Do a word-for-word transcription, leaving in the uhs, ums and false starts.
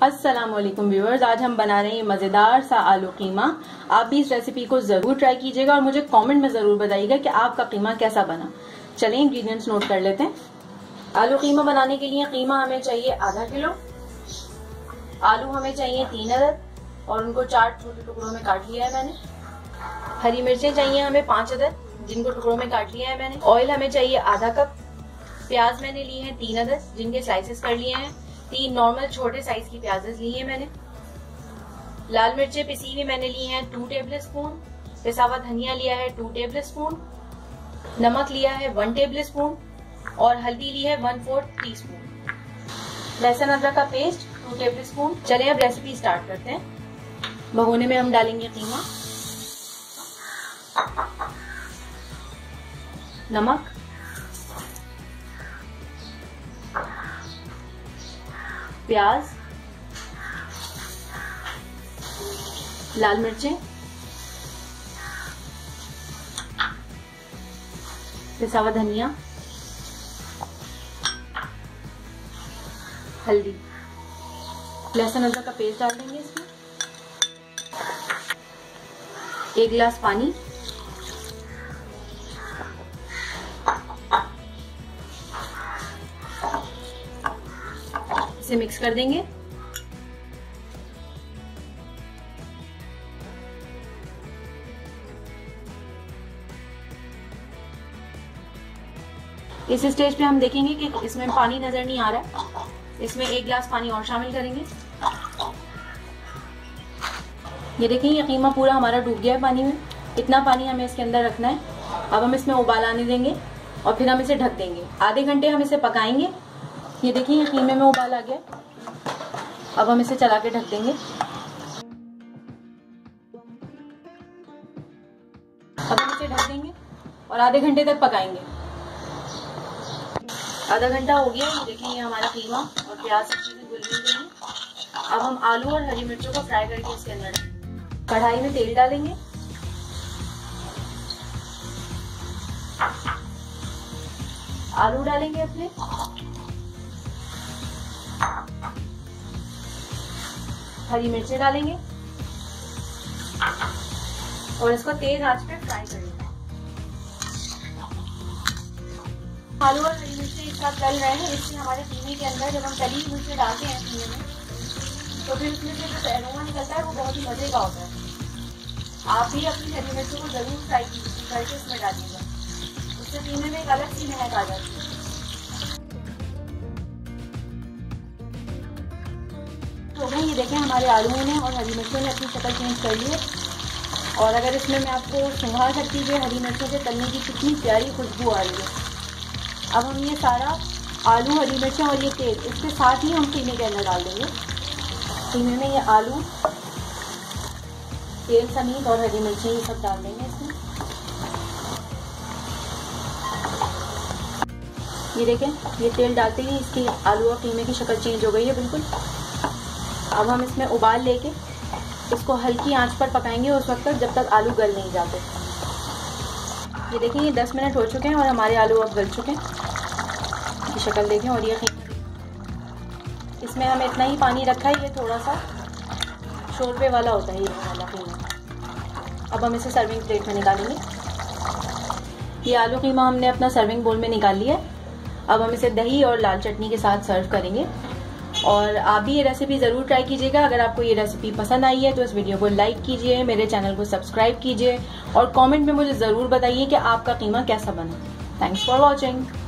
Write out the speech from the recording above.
अस्सलामुअलैकुम व्यूअर्स, आज हम बना रहे हैं मजेदार सा आलू कीमा। आप भी इस रेसिपी को जरूर ट्राई कीजिएगा और मुझे कमेंट में जरूर बताइएगा कि आपका कीमा कैसा बना। चलिए इंग्रेडिएंट्स नोट कर लेते हैं। आलू कीमा बनाने के लिए कीमा हमें चाहिए आधा किलो, आलू हमें चाहिए तीन अदद और उनको चार छोटे टुकड़ों में काट लिया है मैंने। हरी मिर्चें चाहिए हमें पांच अदद, जिनको टुकड़ों में काट लिया है मैंने। ऑयल हमें चाहिए आधा कप। प्याज मैंने लिए हैं तीन अदद, जिनके स्लाइसेस कर लिए हैं। तीन नॉर्मल छोटे साइज की प्याजेस ली है मैंने। लाल मिर्चें पिसी हुई मैंने ली हैं टू टेबल स्पून। पिसा हुआ धनिया लिया है टू टेबल स्पून। नमक लिया है वन टेबल स्पून और हल्दी ली है वन फोर्थ टी स्पून। लहसुन अदरक का पेस्ट टू टेबल स्पून। चलिए अब रेसिपी स्टार्ट करते हैं। भगोने में हम डालेंगे कीमा, नमक, प्याज, लाल मिर्चें, पिसा हुआ धनिया, हल्दी, लहसुन अदरक का पेस्ट डाल देंगे इसमें। एक गिलास पानी, इसे मिक्स कर देंगे। इस स्टेज पे हम देखेंगे कि इसमें पानी नजर नहीं आ रहा है। इसमें एक गिलास पानी और शामिल करेंगे। ये देखिए ये कीमा पूरा हमारा डूब गया है पानी में। इतना पानी हमें इसके अंदर रखना है। अब हम इसमें उबाल आने देंगे और फिर हम इसे ढक देंगे। आधे घंटे हम इसे पकाएंगे। ये देखिए ये कीमे में उबाल आ गया। अब हम इसे चला के ढक देंगे। अब हम इसे ढक देंगे और आधे घंटे तक पकाएंगे। आधा घंटा हो गया। ये देखिए ये हमारा कीमा और प्याज अच्छे से घुल गए हैं। अब हम आलू और हरी मिर्चों को फ्राई करके इसके अंदर कढ़ाई में तेल डालेंगे। आलू डालेंगे अपने, हरी मिर्चें डालेंगे और इसको तेज आंच पे फ्राई करेंगे। आलू और हरी मिर्चें एक साथ तल रहे हैं। इससे हमारे कीमे के अंदर जब हम तली हुई मिर्चें डालते हैं कीमे में, तो फिर उसमें से जो अरोमा निकलता है वो बहुत ही मजे का होता है। आप भी अपनी हरी मिर्चों को जरूर फ्राई करके इसमें डालिएगा। उससे कीमे में एक अलग सी महक आ जाती है। तो भाई ये देखें हमारे आलूओं ने और हरी मिर्चों ने अपनी शक्ल चेंज कर ली है। और अगर इसमें मैं आपको सुंघा सकती हूँ हरी मिर्चों के तलने की कितनी प्यारी खुशबू आ रही है। अब हम ये सारा आलू, हरी मिर्चें और ये तेल इसके साथ ही हम कीमे के अंदर डाल देंगे। कीमे में ये आलू, तेल समेत और हरी मिर्चें ये सब डाल देंगे इसमें। ये देखें ये तेल डालते ही इसकी आलू और कीमे की शक्ल चेंज हो गई है बिल्कुल। अब हम इसमें उबाल लेके इसको हल्की आंच पर पकाएंगे उस वक्त तक जब तक आलू गल नहीं जाते। ये देखिए ये दस मिनट हो चुके हैं और हमारे आलू अब गल चुके हैं। ये शक्ल देखें और ये इसमें हमें इतना ही पानी रखा है। ये थोड़ा सा शोरबे वाला होता है ये वाला कीमा। अब हम इसे सर्विंग प्लेट में निकालेंगे। ये आलू कीमा हमने अपना सर्विंग बोल में निकाल लिया है। अब हम इसे दही और लाल चटनी के साथ सर्व करेंगे। और आप भी ये रेसिपी जरूर ट्राई कीजिएगा। अगर आपको ये रेसिपी पसंद आई है तो इस वीडियो को लाइक कीजिए, मेरे चैनल को सब्सक्राइब कीजिए और कमेंट में मुझे जरूर बताइए कि आपका कीमा कैसा बना। Thanks for watching.